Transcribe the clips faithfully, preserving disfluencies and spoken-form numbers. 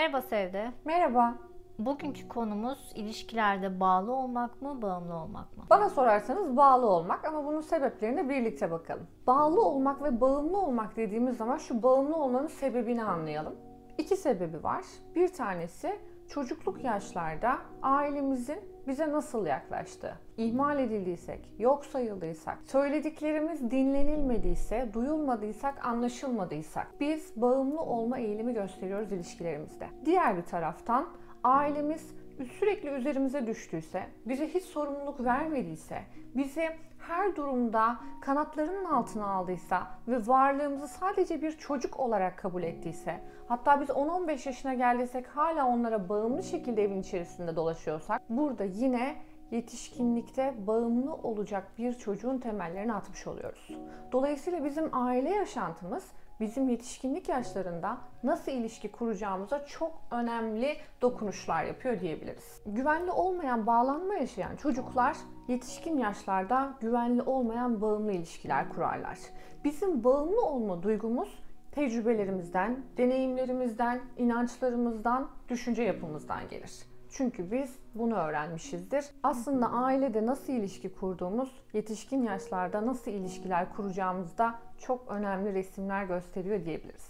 Merhaba Sevde. Merhaba. Bugünkü konumuz ilişkilerde bağlı olmak mı, bağımlı olmak mı? Bana sorarsanız bağlı olmak ama bunun sebeplerine birlikte bakalım. Bağlı olmak ve bağımlı olmak dediğimiz zaman şu bağımlı olmanın sebebini anlayalım. İki sebebi var. Bir tanesi çocukluk yaşlarda ailemizin bize nasıl yaklaştığı. İhmal edildiysek, yok sayıldıysak, söylediklerimiz dinlenilmediyse, duyulmadıysak, anlaşılmadıysak biz bağımlı olma eğilimi gösteriyoruz ilişkilerimizde. Diğer bir taraftan ailemiz sürekli üzerimize düştüyse, bize hiç sorumluluk vermediyse, bizi her durumda kanatlarının altına aldıysa ve varlığımızı sadece bir çocuk olarak kabul ettiyse, hatta biz on on beş yaşına geldiysek hala onlara bağımlı şekilde evin içerisinde dolaşıyorsak, burada yine yetişkinlikte bağımlı olacak bir çocuğun temellerini atmış oluyoruz. Dolayısıyla bizim aile yaşantımız bizim yetişkinlik yaşlarında nasıl ilişki kuracağımıza çok önemli dokunuşlar yapıyor diyebiliriz. Güvenli olmayan bağlanma yaşayan çocuklar yetişkin yaşlarda güvenli olmayan bağımlı ilişkiler kurarlar. Bizim bağımlı olma duygumuz tecrübelerimizden, deneyimlerimizden, inançlarımızdan, düşünce yapımızdan gelir. Çünkü biz bunu öğrenmişizdir. Aslında ailede nasıl ilişki kurduğumuz, yetişkin yaşlarda nasıl ilişkiler kuracağımızda çok önemli resimler gösteriyor diyebiliriz.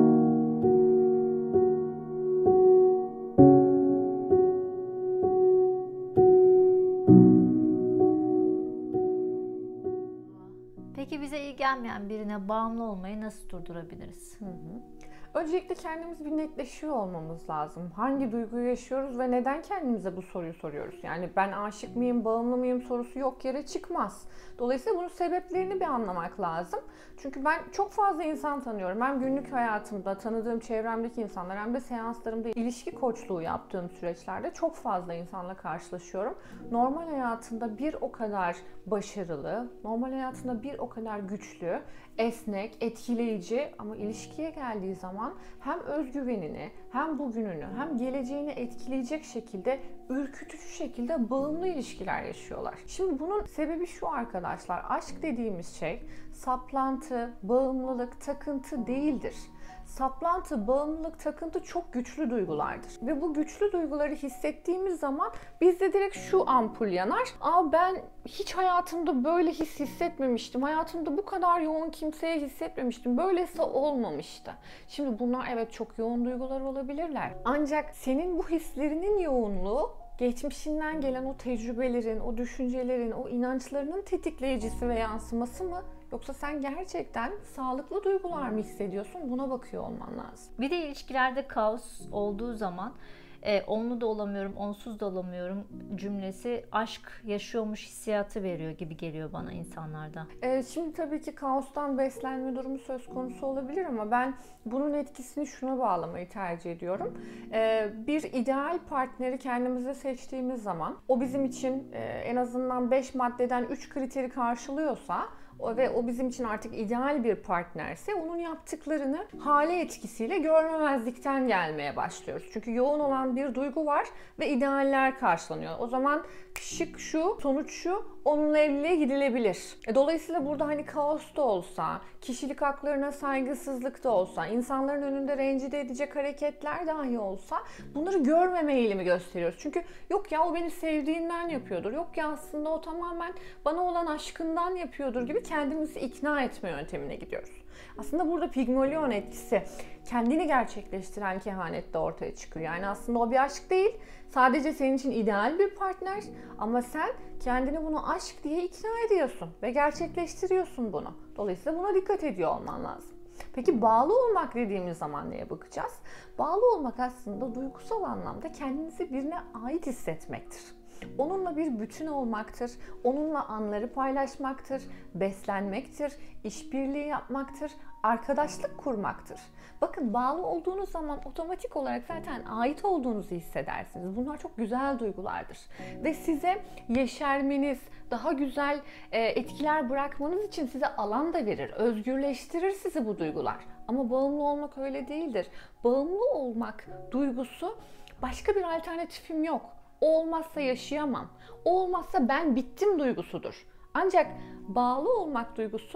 Peki bize iyi gelmeyen birine bağımlı olmayı nasıl durdurabiliriz? Hı hı. Öncelikle kendimiz bir netleşiyor olmamız lazım. Hangi duyguyu yaşıyoruz ve neden kendimize bu soruyu soruyoruz? Yani ben aşık mıyım, bağımlı mıyım sorusu yok yere çıkmaz. Dolayısıyla bunun sebeplerini bir anlamak lazım. Çünkü ben çok fazla insan tanıyorum. Hem günlük hayatımda tanıdığım çevremdeki insanlar hem de seanslarımda ilişki koçluğu yaptığım süreçlerde çok fazla insanla karşılaşıyorum. Normal hayatında bir o kadar başarılı, normal hayatında bir o kadar güçlü, esnek, etkileyici ama ilişkiye geldiği zaman hem özgüvenini, hem bugününü, hem geleceğini etkileyecek şekilde ürkütücü şekilde bağımlı ilişkiler yaşıyorlar. Şimdi bunun sebebi şu arkadaşlar, aşk dediğimiz şey saplantı, bağımlılık, takıntı değildir. Saplantı, bağımlılık, takıntı çok güçlü duygulardır. Ve bu güçlü duyguları hissettiğimiz zaman bizde direkt şu ampul yanar. Aa ben hiç hayatımda böyle his hissetmemiştim. Hayatımda bu kadar yoğun kimseye hissetmemiştim. Böylesi olmamıştı. Şimdi bunlar evet çok yoğun duygular olabilirler. Ancak senin bu hislerinin yoğunluğu geçmişinden gelen o tecrübelerin, o düşüncelerin, o inançlarının tetikleyicisi ve yansıması mı? Yoksa sen gerçekten sağlıklı duygular mı hissediyorsun? Buna bakıyor olman lazım. Bir de ilişkilerde kaos olduğu zaman e, onlu da olamıyorum, onsuz da olamıyorum cümlesi aşk yaşıyormuş hissiyatı veriyor gibi geliyor bana insanlarda. Ee, şimdi tabii ki kaostan beslenme durumu söz konusu olabilir ama ben bunun etkisini şuna bağlamayı tercih ediyorum. Ee, bir ideal partneri kendimize seçtiğimiz zaman o bizim için e, en azından beş maddeden üç kriteri karşılıyorsa ve o bizim için artık ideal bir partnerse onun yaptıklarını hale etkisiyle görmemezlikten gelmeye başlıyoruz. Çünkü yoğun olan bir duygu var ve idealler karşılanıyor. O zaman şık şu, sonuç şu, onunla evliliğe gidilebilir. E, dolayısıyla burada hani kaos da olsa, kişilik haklarına saygısızlık da olsa, insanların önünde rencide edecek hareketler dahi olsa bunları görmeme eğilimi gösteriyoruz. Çünkü yok ya o beni sevdiğinden yapıyordur, yok ya aslında o tamamen bana olan aşkından yapıyordur gibi kendimizi ikna etme yöntemine gidiyoruz. Aslında burada Pigmalion etkisi kendini gerçekleştiren kehanet de ortaya çıkıyor. Yani aslında o bir aşk değil, sadece senin için ideal bir partner ama sen kendini bunu aşk diye ikna ediyorsun ve gerçekleştiriyorsun bunu. Dolayısıyla buna dikkat ediyor olman lazım. Peki bağlı olmak dediğimiz zaman neye bakacağız? Bağlı olmak aslında duygusal anlamda kendinizi birine ait hissetmektir. Onunla bir bütün olmaktır, onunla anları paylaşmaktır, beslenmektir, işbirliği yapmaktır, arkadaşlık kurmaktır. Bakın bağlı olduğunuz zaman otomatik olarak zaten ait olduğunuzu hissedersiniz. Bunlar çok güzel duygulardır. Ve size yeşermeniz, daha güzel etkiler bırakmanız için size alan da verir, özgürleştirir sizi bu duygular. Ama bağımlı olmak öyle değildir. Bağımlı olmak duygusu başka bir alternatifim yok. O olmazsa yaşayamam. O olmazsa ben bittim duygusudur. Ancak bağlı olmak duygusu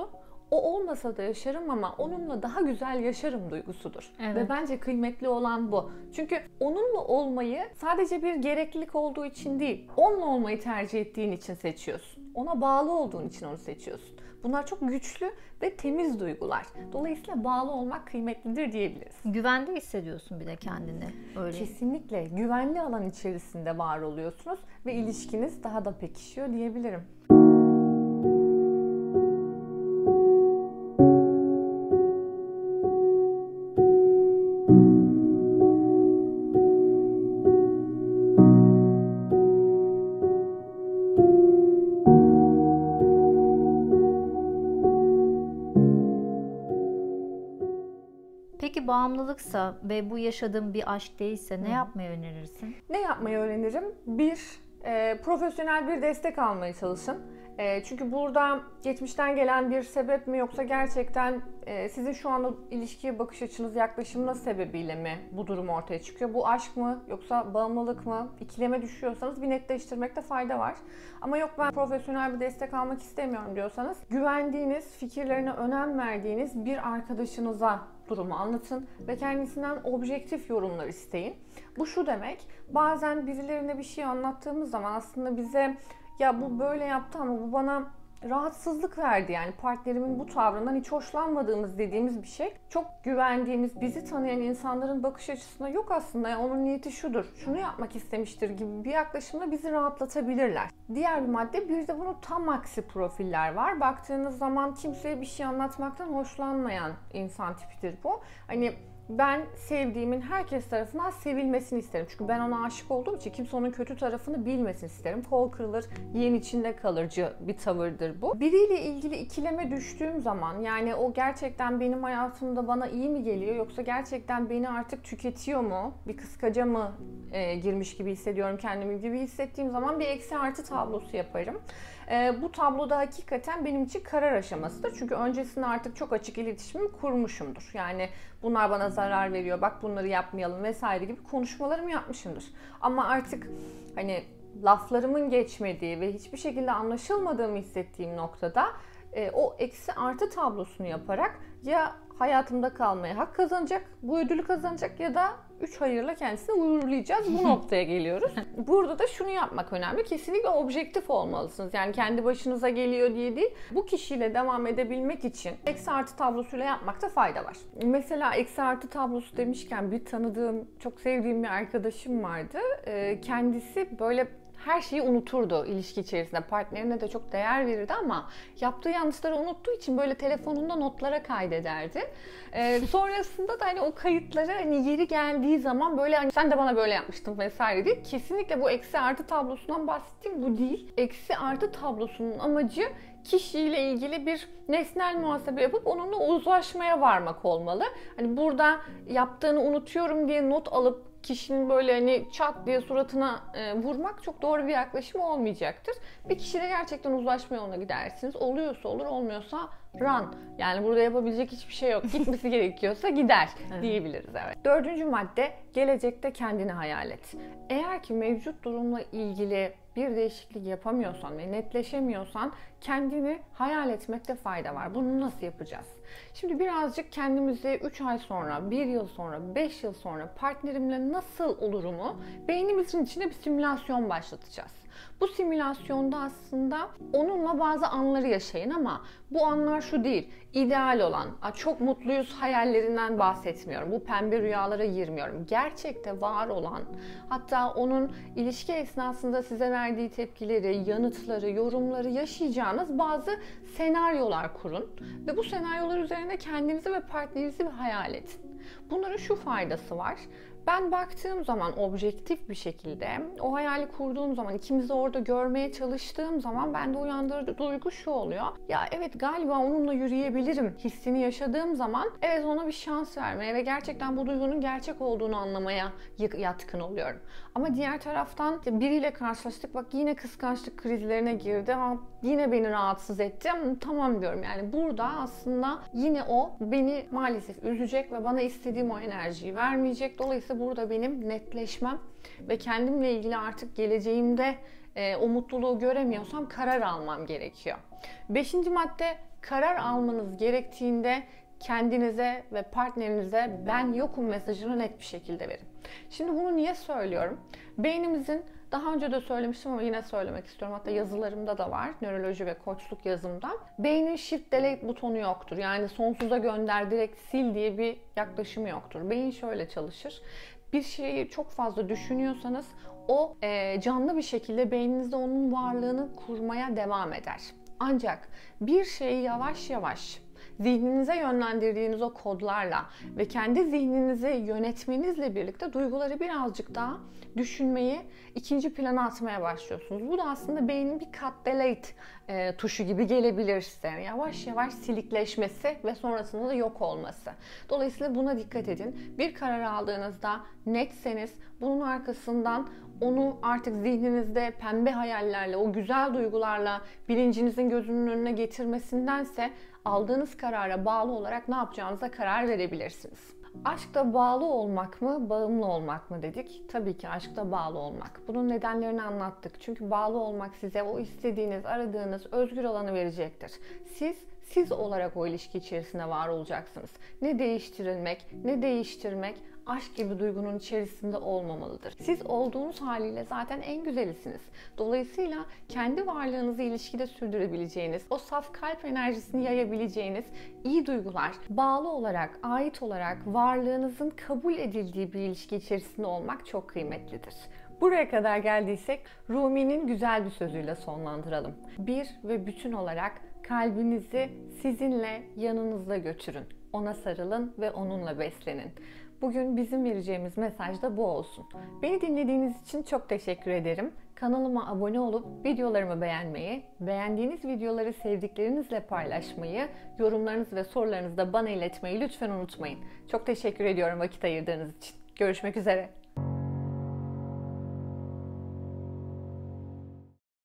o olmasa da yaşarım ama onunla daha güzel yaşarım duygusudur. Evet. Ve bence kıymetli olan bu. Çünkü onunla olmayı sadece bir gereklilik olduğu için değil, onunla olmayı tercih ettiğin için seçiyorsun. Ona bağlı olduğun için onu seçiyorsun. Bunlar çok güçlü ve temiz duygular. Dolayısıyla bağlı olmak kıymetlidir diyebiliriz. Güvende hissediyorsun bir de kendini. Öyle. Kesinlikle güvenli alan içerisinde var oluyorsunuz ve ilişkiniz daha da pekişiyor diyebilirim. Peki bağımlılıksa ve bu yaşadığın bir aşk değilse ne yapmayı önerirsin? Ne yapmayı öğrenirim? Bir, e, profesyonel bir destek almaya çalışın. E, çünkü burada geçmişten gelen bir sebep mi yoksa gerçekten e, sizin şu anda ilişkiye bakış açınız, yaklaşımınız sebebiyle mi bu durum ortaya çıkıyor? Bu aşk mı yoksa bağımlılık mı? İkileme düşüyorsanız bir netleştirmekte fayda var. Ama yok ben profesyonel bir destek almak istemiyorum diyorsanız güvendiğiniz, fikirlerine önem verdiğiniz bir arkadaşınıza durumu anlatın ve kendisinden objektif yorumlar isteyin. Bu şu demek, bazen birilerine bir şey anlattığımız zaman aslında bize ya bu böyle yaptı ama bu bana rahatsızlık verdi, yani partnerimin bu tavrından hiç hoşlanmadığımız dediğimiz bir şey. Çok güvendiğimiz, bizi tanıyan insanların bakış açısında yok aslında ya onun niyeti şudur, şunu yapmak istemiştir gibi bir yaklaşımla bizi rahatlatabilirler. Diğer bir madde, bir de bunun tam aksi profiller var. Baktığınız zaman kimseye bir şey anlatmaktan hoşlanmayan insan tipidir bu. Hani ben sevdiğimin herkes tarafından sevilmesini isterim. Çünkü ben ona aşık olduğum için kimse onun kötü tarafını bilmesin isterim. Kol kırılır, yiyen içinde kalıcı bir tavırdır bu. Biriyle ilgili ikileme düştüğüm zaman, yani o gerçekten benim hayatımda bana iyi mi geliyor yoksa gerçekten beni artık tüketiyor mu? Bir kıskaca mı e, girmiş gibi hissediyorum kendimi gibi hissettiğim zaman bir eksi artı tablosu yaparım. E, bu tabloda hakikaten benim için karar aşamasıdır. Çünkü öncesinde artık çok açık iletişimimi kurmuşumdur. Yani bunlar bana zarar veriyor, bak bunları yapmayalım vesaire gibi konuşmalarımı yapmışımdır. Ama artık hani laflarımın geçmediği ve hiçbir şekilde anlaşılmadığımı hissettiğim noktada e, o eksi artı tablosunu yaparak ya hayatımda kalmaya hak kazanacak, bu ödülü kazanacak ya da üç hayırla kendisini uğurlayacağız. Bu noktaya geliyoruz. Burada da şunu yapmak önemli. Kesinlikle objektif olmalısınız. Yani kendi başınıza geliyor diye değil. Bu kişiyle devam edebilmek için eksi artı tablosuyla yapmakta fayda var. Mesela eksi artı tablosu demişken bir tanıdığım, çok sevdiğim bir arkadaşım vardı. Kendisi böyle her şeyi unuturdu ilişki içerisinde. Partnerine de çok değer verirdi ama yaptığı yanlışları unuttuğu için böyle telefonunda notlara kaydederdi. Ee, sonrasında da hani o kayıtları hani yeri geldiği zaman böyle hani sen de bana böyle yapmıştın vesaire diye. Kesinlikle bu eksi artı tablosundan bahsettiğim bu değil. Eksi artı tablosunun amacı kişiyle ilgili bir nesnel muhasebe yapıp onunla uzlaşmaya varmak olmalı. Hani burada yaptığını unutuyorum diye not alıp kişinin böyle hani çat diye suratına e, vurmak çok doğru bir yaklaşım olmayacaktır. Bir kişiyle gerçekten uzlaşma yoluna gidersiniz. Oluyorsa olur, olmuyorsa run. Yani burada yapabilecek hiçbir şey yok. Gitmesi gerekiyorsa gider diyebiliriz. Evet. Dördüncü madde, gelecekte kendini hayal et. Eğer ki mevcut durumla ilgili bir değişiklik yapamıyorsan ve netleşemiyorsan kendini hayal etmekte fayda var. Bunu nasıl yapacağız? Şimdi birazcık kendimizi üç ay sonra, bir yıl sonra, beş yıl sonra partnerimle nasıl olurumu beynimizin içinde bir simülasyon başlatacağız. Bu simülasyonda aslında onunla bazı anları yaşayın ama bu anlar şu değil, ideal olan, çok mutluyuz hayallerinden bahsetmiyorum. Bu pembe rüyalara girmiyorum. Gerçekte var olan, hatta onun ilişki esnasında size verdiği tepkileri, yanıtları, yorumları yaşayacağınız bazı senaryolar kurun. Ve bu senaryolar üzerine kendinizi ve partnerinizi bir hayal edin. Bunların şu faydası var. Ben baktığım zaman objektif bir şekilde o hayali kurduğum zaman, ikimizi orada görmeye çalıştığım zaman bende uyandırdığı duygu şu oluyor. Ya evet, galiba onunla yürüyebilirim hissini yaşadığım zaman evet ona bir şans vermeye ve gerçekten bu duygunun gerçek olduğunu anlamaya yatkın oluyorum. Ama diğer taraftan biriyle karşılaştık, bak yine kıskançlık krizlerine girdi, ha, yine beni rahatsız etti. Tamam diyorum, yani burada aslında yine o beni maalesef üzecek ve bana istediğim o enerjiyi vermeyecek. Dolayısıyla burada benim netleşmem ve kendimle ilgili artık geleceğimde e, o mutluluğu göremiyorsam karar almam gerekiyor. Beşinci madde, karar almanız gerektiğinde kendinize ve partnerinize ben yokum mesajını net bir şekilde verin. Şimdi bunu niye söylüyorum? Beynimizin, daha önce de söylemiştim ama yine söylemek istiyorum. Hatta yazılarımda da var. Nöroloji ve koçluk yazımda. Beynin shift delete butonu yoktur. Yani sonsuza gönder, direkt sil diye bir yaklaşımı yoktur. Beyin şöyle çalışır. Bir şeyi çok fazla düşünüyorsanız o e, canlı bir şekilde beyninizde onun varlığını kurmaya devam eder. Ancak bir şeyi yavaş yavaş zihninize yönlendirdiğiniz o kodlarla ve kendi zihninizi yönetmenizle birlikte duyguları birazcık daha düşünmeyi ikinci plana atmaya başlıyorsunuz. Bu da aslında beynin bir cut delete e, tuşu gibi gelebilir size. Yani yavaş yavaş silikleşmesi ve sonrasında da yok olması. Dolayısıyla buna dikkat edin. Bir karar aldığınızda netseniz bunun arkasından onu artık zihninizde pembe hayallerle, o güzel duygularla bilincinizin gözünün önüne getirmesindense aldığınız karara bağlı olarak ne yapacağınıza karar verebilirsiniz. Aşkta bağlı olmak mı, bağımlı olmak mı dedik? Tabii ki aşkta bağlı olmak. Bunun nedenlerini anlattık. Çünkü bağlı olmak size o istediğiniz, aradığınız özgür alanı verecektir. Siz, siz olarak o ilişki içerisinde var olacaksınız. Ne değiştirilmek, ne değiştirmek, aşk gibi duygunun içerisinde olmamalıdır. Siz olduğunuz haliyle zaten en güzelisiniz. Dolayısıyla kendi varlığınızı ilişkide sürdürebileceğiniz, o saf kalp enerjisini yayabileceğiniz iyi duygular, bağlı olarak, ait olarak varlığınızın kabul edildiği bir ilişki içerisinde olmak çok kıymetlidir. Buraya kadar geldiysek Rumi'nin güzel bir sözüyle sonlandıralım. Bir ve bütün olarak kalbinizi sizinle yanınızda götürün. Ona sarılın ve onunla beslenin. Bugün bizim vereceğimiz mesaj da bu olsun. Beni dinlediğiniz için çok teşekkür ederim. Kanalıma abone olup videolarımı beğenmeyi, beğendiğiniz videoları sevdiklerinizle paylaşmayı, yorumlarınızı ve sorularınızı da bana iletmeyi lütfen unutmayın. Çok teşekkür ediyorum vakit ayırdığınız için. Görüşmek üzere.